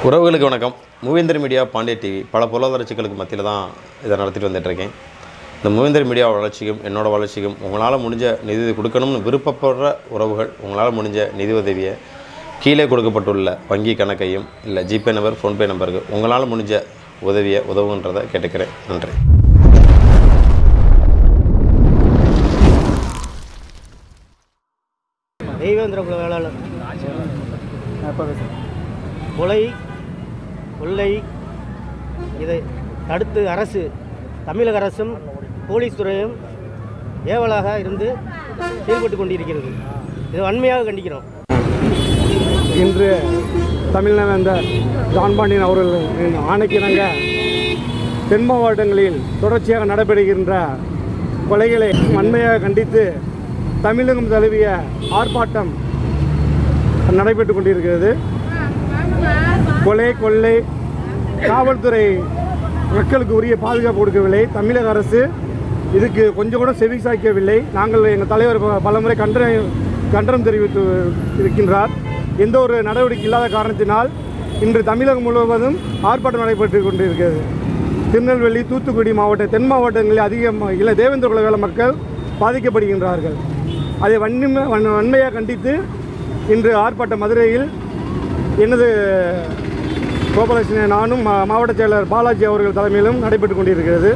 உறவுகளுக்கு வணக்கம். மூவேந்தர் media Pandya TV பல பொருளாதார சிக்கலுக்கு மத்தியில் தான் இதை நடத்திட்டு வந்துட்டுருக்கேன். இந்த மூவேந்தர் மீடியா வளர்ச்சிக்கும் என்னோடய வளர்ச்சிக்கும் உங்களால் முடிஞ்ச நிதி கொடுக்கணும்னு விருப்பப்படுற உறவுகள் உங்களால் முடிஞ்ச நிதி உதவியை கீழே கொடுக்கப்பட்டுள்ள வங்கி கணக்கையும் இல்லை ஜிபே நம்பர் ஃபோன்பே நம்பருக்கு உங்களால் முடிஞ்ச உதவியை உதவுன்றதை கேட்டுக்கிறேன். நன்றி. தெய்வேந்திர குல வேளாளர் கொலை கொள்ளை இதை தடுத்து அரசு தமிழக அரசும் போலீஸ் துறையும் ஏவலாக இருந்து செயல்பட்டு கொண்டிருக்கிறது. இதை வன்மையாக கண்டிக்கிறோம். இன்று தமிழ்நாடு ஜான் பாண்டியன் அவர்களின் ஆணைக்கிணங்க தென் மாவட்டங்களில் தொடர்ச்சியாக நடைபெறுகின்ற கொலைகளை வன்மையாக கண்டித்து தமிழகம் தழுவிய ஆர்ப்பாட்டம் நடைபெற்று கொண்டிருக்கிறது. கொலை கொள்ளை காவல்துறை மக்களுக்கு உரிய பாதுகாப்பு கொடுக்கவில்லை. தமிழக அரசு இதுக்கு கொஞ்சம் கூட செவி சாய்க்கவில்லை. நாங்கள் எங்கள் தலைவர் பலமுறை கண்டனம் தெரிவித்து இருக்கின்றார். எந்த ஒரு நடவடிக்கை இல்லாத காரணத்தினால் இன்று தமிழகம் முழுவதும் ஆர்ப்பாட்டம் நடைபெற்று கொண்டிருக்கிறது. திருநெல்வேலி, தூத்துக்குடி மாவட்ட தென் மாவட்டங்களில் அதிக தேவேந்திர குல வேளாளர் மக்கள் பாதிக்கப்படுகின்றார்கள். அதை வன்மையாக கண்டித்து இன்று ஆர்ப்பாட்டம் மதுரையில் எனது கோபாலகிருஷ்ணன் நானும் மாவட்ட செயலர் பாலாஜி அவர்கள் தலைமையிலும் நடைபெற்று கொண்டிருக்கிறது.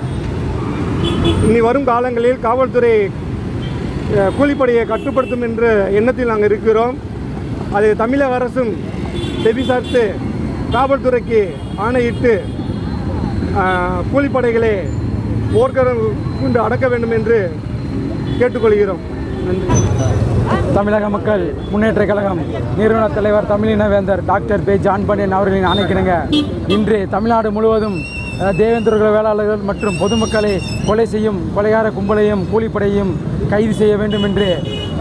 இனி வரும் காலங்களில் காவல்துறை கூலிப்படையை கட்டுப்படுத்தும் என்ற எண்ணத்தில் நாங்கள் இருக்கிறோம். அதை தமிழக அரசும் செவிசார்த்து காவல்துறைக்கு ஆணையிட்டு கூலிப்படைகளை போர்க்களம் கொண்டு அடக்க வேண்டும் என்று கேட்டுக்கொள்கிறோம். நன்றி. தமிழக மக்கள் முன்னேற்ற கழகம் நிறுவன தலைவர் தமிழின வேந்தர் டாக்டர் பே ஜான் பாண்டியன் அவர்களின் ஆணைக்கிணங்க இன்று தமிழ்நாடு முழுவதும் தேவேந்திர குல வேளாளர்கள் மற்றும் பொதுமக்களை கொலை செய்யும் கொலைகார கும்பலையும் கூலிப்படையையும் கைது செய்ய வேண்டும் என்று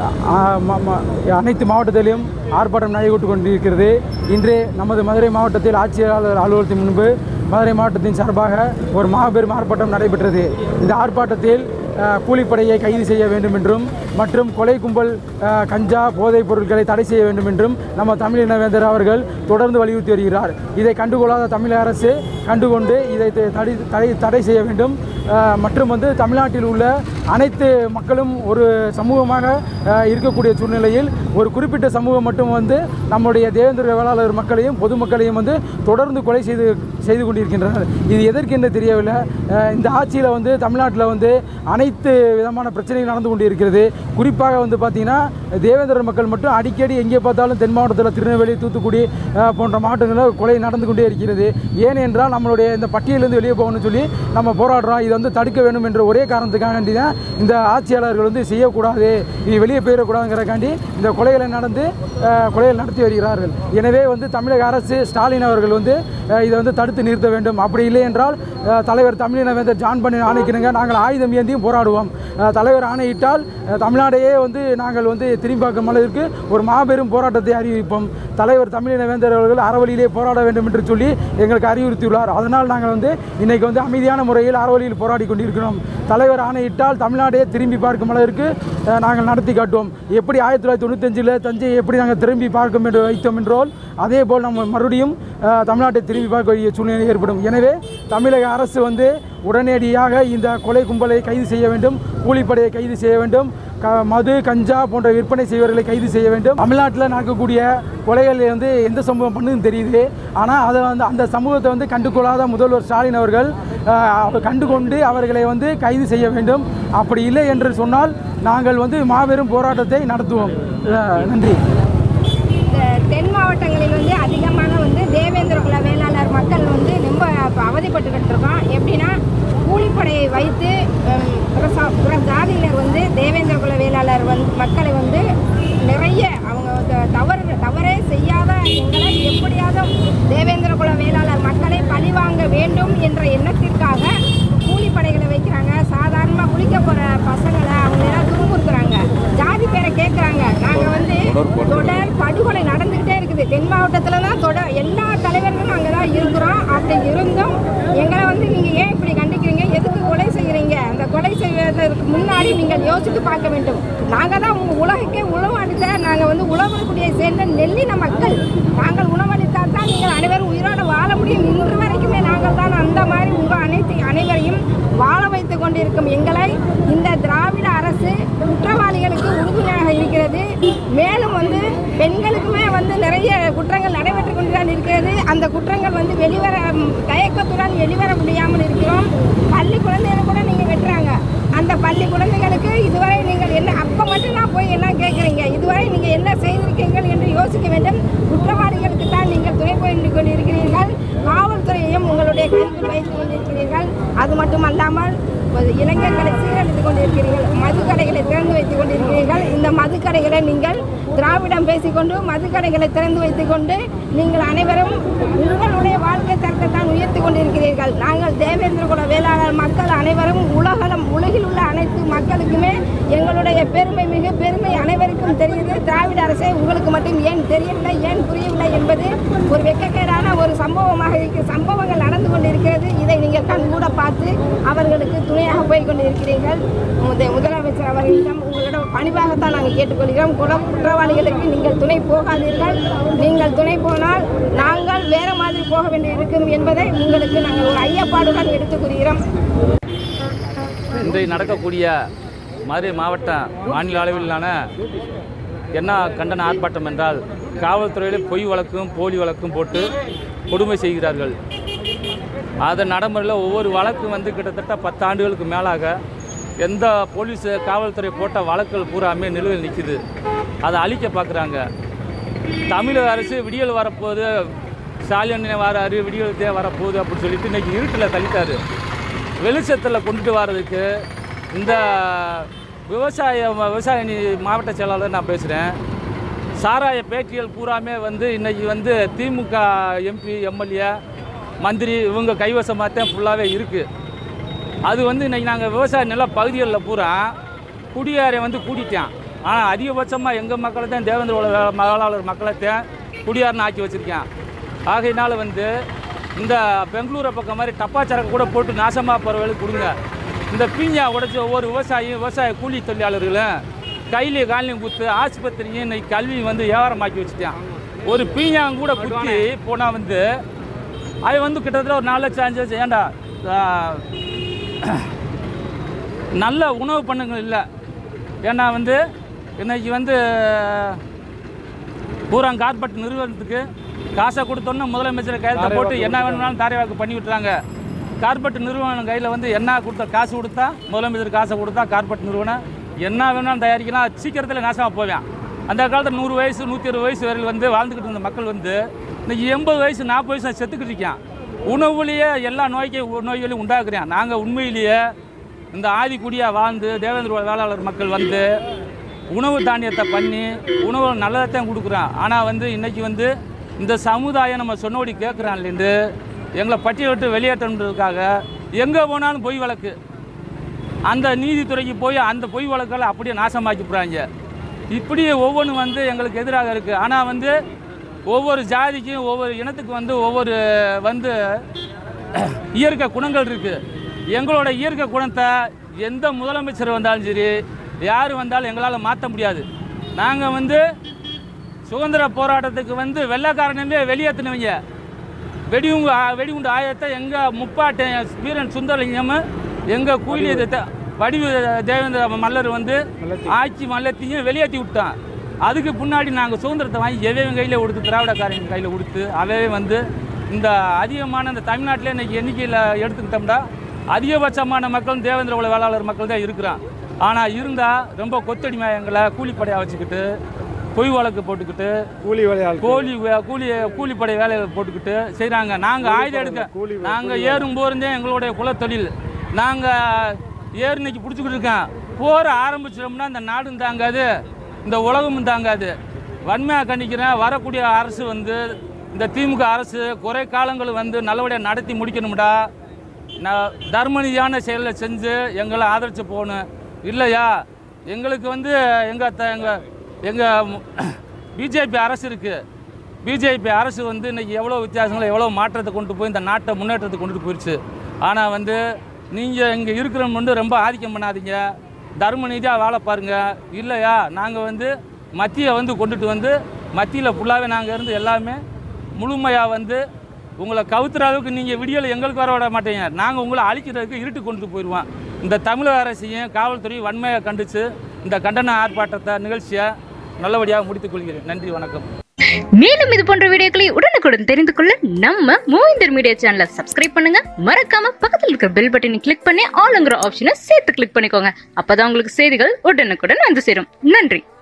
அனைத்து மாவட்டத்திலும் ஆர்ப்பாட்டம் நடைபெற்று கொண்டிருக்கிறது. இன்று நமது மதுரை மாவட்டத்தில் ஆட்சியாளர் அலுவலகத்தின் முன்பு மதுரை மாவட்டத்தின் சார்பாக ஒரு மாபெரும் ஆர்ப்பாட்டம் நடைபெற்றது. இந்த ஆர்ப்பாட்டத்தில் கூலிப்படையை கைது செய்ய வேண்டும் என்றும் மற்றும் கொலை கும்பல் கஞ்சா போதைப் பொருட்களை தடை செய்ய வேண்டும் என்றும் நம்ம தமிழின வேந்தர் அவர்கள் தொடர்ந்து வலியுறுத்தி வருகிறார். இதை கண்டுகொள்ளாத தமிழக அரசு கண்டுகொண்டு இதை தடை செய்ய வேண்டும். மற்றும் தமிழ்நாட்டில் உள்ள அனைத்து மக்களும் ஒரு சமூகமாக இருக்கக்கூடிய சூழ்நிலையில் ஒரு குறிப்பிட்ட சமூகம் மட்டும் நம்முடைய தேவேந்திர வேளாளர் மக்களையும் பொதுமக்களையும் தொடர்ந்து கொலை செய்து கொண்டிருக்கின்றனர். இது எதற்கென்று தெரியவில்லை. இந்த ஆட்சியில் தமிழ்நாட்டில் அனைத்து விதமான பிரச்சனைகள் நடந்து கொண்டிருக்கிறது. குறிப்பாக பார்த்தீங்கன்னா தேவேந்திர மக்கள் மட்டும் அடிக்கடி எங்கே பார்த்தாலும் தென் மாவட்டத்தில் திருநெல்வேலி, தூத்துக்குடி போன்ற மாவட்டங்களில் கொலை நடந்து கொண்டே இருக்கிறது. ஏனென்றால் நம்மளுடைய இந்த பட்டியலிருந்து வெளியே போகணும்னு சொல்லி நம்ம போராடுறோம். இதை தடுக்க வேண்டும் என்ற ஒரே காரணத்துக்காண்டி தான் இந்த ஆட்சியாளர்கள் செய்யக்கூடாது, இது வெளியே போயிடக்கூடாதுங்கிறக்காண்டி இந்த கொலைகள் நடத்தி வருகிறார்கள். எனவே தமிழக அரசு ஸ்டாலின் அவர்கள் இதை தடுத்து நிறுத்த வேண்டும். அப்படி இல்லை என்றால் தலைவர் தமிழின வேந்தர் ஜான் பாண்டியன் ஆணைக்கிணங்க நாங்கள் ஆயுதம் ஏந்தியும் போராடுவோம். தலைவர் ஆணையிட்டால் தமிழ்நாடையே நாங்கள் திரும்பி பார்க்கும் அளவிற்கு ஒரு மாபெரும் போராட்டத்தை அறிவிப்போம். தலைவர் தமிழின வேந்தர் அவர்கள் அறவழியிலே போராட வேண்டும் என்று சொல்லி எங்களுக்கு அறிவுறுத்தியுள்ளார். அதனால் நாங்கள் இன்றைக்கு அமைதியான முறையில் அறவழியில் போராடி கொண்டிருக்கிறோம். தலைவர் ஆணையிட்டால் தமிழ்நாடையே திரும்பி பார்க்கும் அளவிற்கு நாங்கள் நடத்தி காட்டுவோம். எப்படி 1995 தஞ்சையை எப்படி நாங்கள் திரும்பி பார்க்க வைத்தோம் என்றால் அதே போல் நம்ம மறுபடியும் தமிழ்நாட்டை திரும்பி பார்க்க வேண்டிய சூழ்நிலை ஏற்படும். எனவே தமிழக அரசு உடனடியாக இந்த கொலை கும்பலை கைது செய்ய வேண்டும், கூலிப்படையை கைது செய்ய வேண்டும், மது கஞ்சா போன்ற விற்பனை செய்வர்களை கைது செய்ய வேண்டும். தமிழ்நாட்டில் நடக்கக்கூடிய கொலைகள் எந்த சமூகம் பண்ணுதுன்னு தெரியுது. ஆனால் அதை அந்த சமூகத்தை கண்டுகொள்ளாத முதல்வர் ஸ்டாலின் அவர்கள் கண்டுகொண்டு அவர்களை கைது செய்ய வேண்டும். அப்படி இல்லை என்று சொன்னால் நாங்கள் மாபெரும் போராட்டத்தை நடத்துவோம். நன்றி. தென் மாவட்டங்களில் அதிகமான தேவேந்திர குல வேளாளர் மக்கள் ரொம்ப அவதிப்பட்டுக்கிட்டு இருக்கோம். எப்படின்னா கூலிப்படையை வைத்து பிற ஜாதியினர் தேவேந்திர குல வேளாளர் மக்களை நிறைய அவங்க தவறே செய்யாத எங்களை எப்படியாவது தேவேந்திர குல வேளாளர் மக்களை பழிவாங்க வேண்டும் என்ற எண்ணத்திற்காக கூலிப்படைகளை வைக்கிறாங்க. சாதாரணமாக குளிக்க போகிற பசங்களை அவங்களெல்லாம் துன்புறுத்துறாங்க, ஜாதி பேரை கேட்குறாங்க. நாங்கள் தொடர் படுகொலை நடந்துக்கிட்டே இருக்குது. தென் மாவட்டத்தில் தான் எல்லா தலைவர்களும் அங்கே தான் இருக்கிறோம். அப்படி இருந்தும் எங்களை நீங்கள் ஏன் இப்படி கண்டிக்கிறீங்க, எதுக்கு கொலை செய்கிறீங்க? அந்த கொலை செய்வதற்கு முன்னாடி நீங்கள் யோசித்து பார்க்க வேண்டும். நாங்கள் தான் உலகுக்கே உணவளித்த நாங்கள் உழவர்குடியை சேர்ந்த நெல்லின மக்கள். நாங்கள் உணவளித்தால் தான் நீங்கள் அனைவரும் உயிரோட கொண்டிருக்கும் எங்களை இந்த திராவிட அரசு குற்றவாளிகளுக்கு உறுதுணையாக இருக்கிறது. மேலும் வந்து பெண்களுக்குமே வந்து நிறைய குற்றங்கள் நடைபெற்று கொண்டுதான் இருக்கிறது. அந்த குற்றங்கள் வந்து வெளிவர தயக்கத்துடன் வெளிவர முடியாமல் இருக்கிறோம். பள்ளி குழந்தைகள் கூட நீங்கள் வெட்டுறாங்க. அந்த பள்ளி குழந்தைகளுக்கு இதுவரை நீங்கள் என்ன அப்போ மட்டும்தான் போய் எல்லாம் கேட்குறீங்க. இதுவரை நீங்கள் என்ன செய்திருக்கீர்கள் என்று யோசிக்க வேண்டும். குற்றவாளிகளுக்கு தான் நீங்கள் துணை போய் கொண்டிருக்கிறீர்கள். காவல்துறையையும் உங்களுடைய கைக்குள் வைத்துக் கொண்டிருக்கிறீர்கள். அது மட்டுமல்லாமல் இளைஞர்களை சீரழித்துக் கொண்டிருக்கிறீர்கள். மதுக்கடைகளை திறந்து வைத்துக் கொண்டிருக்கிறீர்கள். இந்த மதுக்கடைகளை நீங்கள் திராவிடம் பேசிக்கொண்டு மதுக்கடைகளை திறந்து வைத்துக் கொண்டு நீங்கள் அனைவரும் உங்களுடைய வாழ்க்கை தரத்தை தான் உயர்த்தி கொண்டிருக்கிறீர்கள். நாங்கள் தேவேந்திர குல வேளாளர் மக்கள் அனைவரும் உலகில் உள்ள அனைத்து மக்களுக்குமே எங்களுடைய பெருமை மிக பெருமை அனைவருக்கும் தெரியுது. திராவிட அரசே உங்களுக்கு மட்டும் ஏன் தெரியவில்லை, ஏன் புரியவில்லை என்பது ஒரு வெட்கக்கேடான ஒரு சம்பவங்கள் நடந்து கொண்டிருக்கிறது. இதை நீங்கள் கண்கூட பார்த்து அவர்களுக்கு துணையாக போய் கொண்டிருக்கிறீர்கள். முதலமைச்சர் அவர்களிடம் உங்களிடம் பணிவாகத்தான் நாங்கள் கேட்டுக்கொள்கிறோம். குற்றவாளிகளுக்கு நீங்கள் துணை போகாதீர்கள். நீங்கள் துணை போனால் நாங்கள் வேறு மாதிரி போக வேண்டியிருக்கும் என்பதை உங்களுக்கு நாங்கள் ஒரு ஐயப்பாடுடன் எடுத்துக் கூறுகிறோம். இன்றைக்கு நடக்கக்கூடிய மதுரை மாவட்ட மாநில அளவிலான என்ன கண்டன ஆர்ப்பாட்டம் என்றால், காவல்துறையில் பொய் வழக்கும் போலி வழக்கும் போட்டு கொடுமை செய்கிறார்கள். அதன் நடைமுறையில் ஒவ்வொரு வழக்கும் வந்து கிட்டத்தட்ட 10 ஆண்டுகளுக்கு மேலாக எந்த போலீஸ் காவல்துறை போட்ட வழக்குகள் பூராமே நிலுவையில் நிற்குது. அதை அழிக்க பார்க்குறாங்க. தமிழக அரசு விடியல் வரப்போகுது, ஸ்டாலின் வராரு, விடியல் வரப்போகுது அப்படின்னு சொல்லிட்டு இன்றைக்கி இருட்டில் தள்ளிட்டார். வெளிச்சத்தில் கொண்டுட்டு வர்றதுக்கு இந்த விவசாய மாவட்ட செயலாளர் நான் பேசுகிறேன். சாராய பேட்டிகள் பூராமே வந்து இன்றைக்கி வந்து திமுக எம்பி எம்எல்ஏ மந்திரி இவங்க கைவசமாக தான் ஃபுல்லாகவே இருக்குது. அது வந்து இன்றைக்கி நாங்கள் விவசாய நில பகுதிகளில் பூரா குடியாரை வந்து கூட்டிட்டேன். ஆனால் அதிகபட்சமாக எங்கள் மக்களை தான் தேவேந்திர வேளாளர் மக்களை தான் குடியாரன்னு ஆக்கி வச்சுருக்கேன். ஆகையினால வந்து இந்த பெங்களூரை பக்கம் மாதிரி டப்பாச்சரக்கு கூட போட்டு நாசமாக போகிறவர்களுக்கு கொடுங்க. இந்த பீஞ்சா உடைச்சி ஒவ்வொரு விவசாய கூலி தொழிலாளர்களும் கையிலையும் காலையும் குத்து ஆஸ்பத்திரியும் இன்றைக்கி கல்வி வந்து வியாபாரமாக்கி வச்சுட்டேன். ஒரு பீஞ்சாங்க கூட குத்தி போனால் வந்து அது வந்து கிட்டத்தட்ட ஒரு 4 லட்சம் 5 லட்சம். ஏண்டா நல்ல உணவு பண்ணுங்கள் இல்லை. ஏன்னா வந்து இன்றைக்கி வந்து பூரா கார்பரேட் நிறுவனத்துக்கு காசை கொடுத்தோன்னா முதலமைச்சர் கையெழுத்தை போட்டு என்ன வேணும்னாலும் தாரைவாக்கு பண்ணி விட்டுறாங்க. கார்பரேட் நிறுவனம் கையில் வந்து என்ன கொடுத்தா காசு கொடுத்தா முதலமைச்சர் காசை கொடுத்தா கார்பரேட் நிறுவனம் என்ன வேணாலும் தயாரிக்கலாம். சீக்கிரத்தில் நாசமாக போவேன். அந்த காலத்தில் 100 வயசு 120 வயசு வரையில் வந்து வாழ்ந்துக்கிட்டு இருந்த மக்கள் வந்து இன்றைக்கி 80 வயசு 40 வயசு செத்துக்கிட்டு இருக்கேன். உணவுலேயே எல்லா நோய்களையும் உண்டாக்குறேன். நாங்கள் உண்மையிலேயே இந்த ஆதிக்குடியாக வாழ்ந்து தேவேந்திர வேளாளர் மக்கள் வந்து உணவு தானியத்தை பண்ணி உணவு நல்லதைத்தான் கொடுக்குறோம். ஆனால் வந்து இன்றைக்கி வந்து இந்த சமுதாயம் நம்ம சொன்னபடி கேட்குறான் இல்லைன்னு எங்களை பட்டியல் விட்டு வெளியேற்றணுன்றதுக்காக எங்கே போனாலும் பொய் வழக்கு, அந்த நீதித்துறைக்கு போய் அந்த பொய் வழக்கில் அப்படியே நாசமாக்கி போகிறாங்க. இப்படி ஒவ்வொன்றும் வந்து எங்களுக்கு எதிராக இருக்குது. ஆனால் வந்து ஒவ்வொரு ஜாதிக்கும் ஒவ்வொரு இனத்துக்கு வந்து ஒவ்வொரு வந்து இயற்கை குணங்கள் இருக்குது. எங்களோட இயற்கை குணத்தை எந்த முதலமைச்சர் வந்தாலும் சரி, யார் வந்தாலும் எங்களால் மாற்ற முடியாது. நாங்கள் வந்து சுதந்திர போராட்டத்துக்கு வந்து வெள்ளைக்காரனே வெளியேற்றினவங்க. வெடிகுண்டு ஆயத்தை எங்கள் முப்பாட்டை வீரன் சுந்தரலிங்கம் எங்கள் கூலி வடிவு தேவேந்திர மல்லர் வந்து ஆட்சி மல்லத்தையும் வெளியேற்றி விட்டான். அதுக்கு முன்னாடி நாங்கள் சுதந்திரத்தை வாங்கி எவையும் கையில் கொடுத்து திராவிடக்காரங்க கையில் கொடுத்து அவே வந்து இந்த அதிகமான இந்த தமிழ்நாட்டில் இன்றைக்கி எண்ணிக்கையில் எடுத்துக்கிட்டோம்னா அதிகபட்சமான மக்களும் தேவேந்திர குல வேளாளர் மக்கள் தான் இருக்கிறான். ஆனால் இருந்தால் ரொம்ப கொத்தடிமை எங்களை கூலிப்படையாக வச்சுக்கிட்டு பொய் வழக்கு போட்டுக்கிட்டு கூலிப்படை வேலையை போட்டுக்கிட்டு செய்கிறாங்க. நாங்கள் ஆயுதம் எடுக்க நாங்கள் ஏறும் போகிறதே எங்களுடைய குலத்தொழில். நாங்கள் இன்னைக்கு பிடிச்சிக்கிட்டு இருக்கோம். போகிற ஆரம்பிச்சிட்டோம்னா இந்த நாடும் தாங்காது, இந்த உலகமும் தாங்காது. வன்மையாக கண்டிக்கிறேன். வரக்கூடிய அரசு வந்து இந்த திமுக அரசு குறை காலங்கள் வந்து நல்லபடியாக நடத்தி முடிக்கணும்டா. தர்மநிதியான செயலை செஞ்சு எங்களை ஆதரித்து போகணும். இல்லையா எங்களுக்கு வந்து எங்கள் பிஜேபி அரசு இருக்குது. பிஜேபி அரசு வந்து இன்றைக்கி எவ்வளோ வித்தியாசங்களை எவ்வளோ மாற்றத்தை கொண்டு போய் இந்த நாட்டை முன்னேற்றத்தை கொண்டுட்டு போயிடுச்சு. ஆனால் வந்து நீங்கள் இங்கே இருக்கிறவங்க வந்து ரொம்ப ஆதிக்கம் பண்ணாதீங்க, தர்ம நீதியாக வாழ பாருங்கள். இல்லையா நாங்கள் வந்து மத்தியை வந்து கொண்டுட்டு வந்து மத்தியில் ஃபுல்லாகவே நாங்கள் இருந்து எல்லாமே முழுமையாக வந்து உங்களை கவுத்துற அளவுக்கு நீங்கள் வீடியோவில் எங்களுக்கு வர விட மாட்டீங்க. நாங்கள் உங்களை அழிக்கிறதுக்கு இருட்டு கொண்டு போயிடுவோம். இந்த தமிழக அரசையும் காவல்துறையும் வன்மையாக கண்டித்து இந்த கண்டன ஆர்ப்பாட்டத்தை நிகழ்ச்சியை நல்லபடியாக முடித்துக் கொள்கிறேன். நன்றி, வணக்கம். மேலும் இது போன்ற வீடியோக்களை உடனுக்குடன் தெரிந்து கொள்ள நம்ம மூவிந்தர் மீடியா சேனலை சப்ஸ்கிரைப் பண்ணுங்க. மறக்காம பக்கத்தில் இருக்கிற பெல் பட்டனை கிளிக் பண்ணி ஆல்ங்கிற ஆப்ஷனை சேர்த்து கிளிக் பண்ணிக்கோங்க. அப்பதான் உங்களுக்கு செய்திகள் உடனுக்குடன் வந்து சேரும். நன்றி.